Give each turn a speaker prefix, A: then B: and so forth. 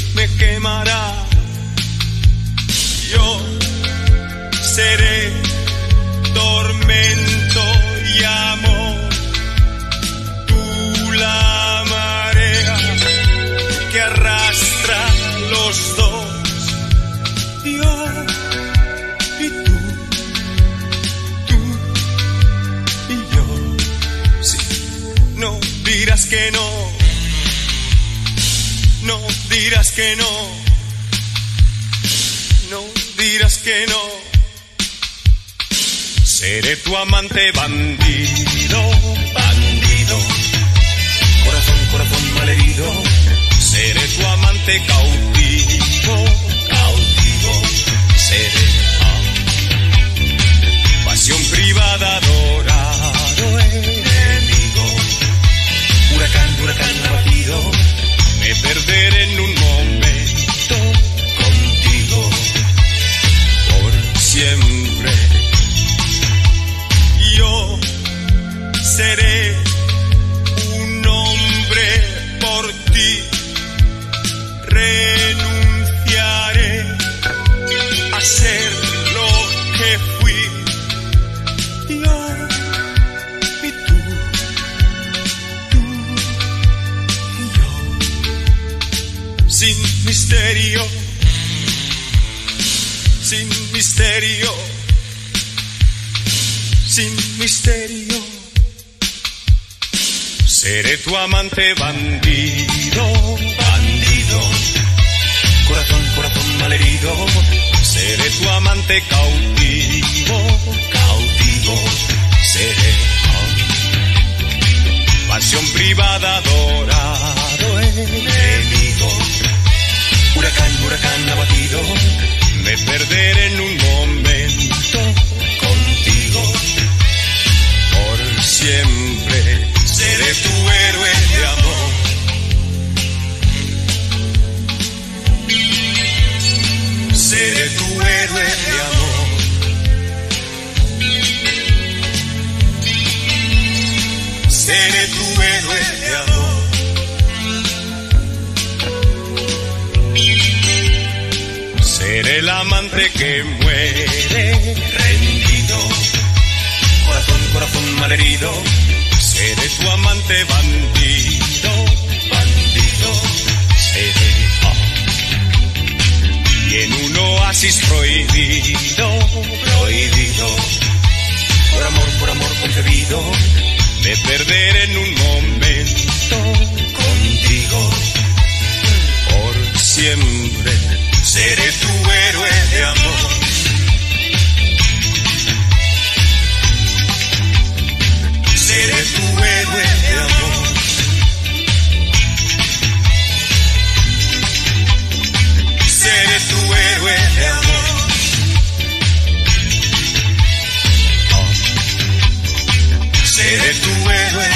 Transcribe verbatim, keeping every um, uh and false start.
A: me quemará. Yo seré tormento y amor, tú la marea que arrastra los dos, yo y tú, tú y yo. Sí, no dirás que no, no dirás que no, no dirás que no. Seré tu amante bandido, bandido, corazón, corazón malherido. Seré tu amante cautivo, cautivo. Seré ah, pasión privada, adorado enemigo. Huracán, huracán abatido. Me perderé en un momento contigo por siempre. Yo seré un hombre por ti, renunciaré a ser lo que fui, yo y tú, tú y yo, sin misterio, sin misterio, sin misterio. Seré tu amante bandido, bandido, corazón, corazón malherido. Seré tu amante cautivo, cautivo. Seré oh, pasión privada, adorado enemigo. Huracán, huracán abatido. Me perderé en un momento contigo por siempre. Seré tu héroe de amor. Seré tu héroe de amor. Seré tu héroe de amor. Seré el amante que muere rendido. Corazón, corazón malherido. Seré tu amante bandido, bandido. Seré oh, y en un oasis prohibido, prohibido. Por amor, por amor concebido. Me perderé en un momento contigo por siempre. Seré tu héroe de amor. Seré tu héroe de amor. Seré tu héroe de amor. Oh. Seré tu héroe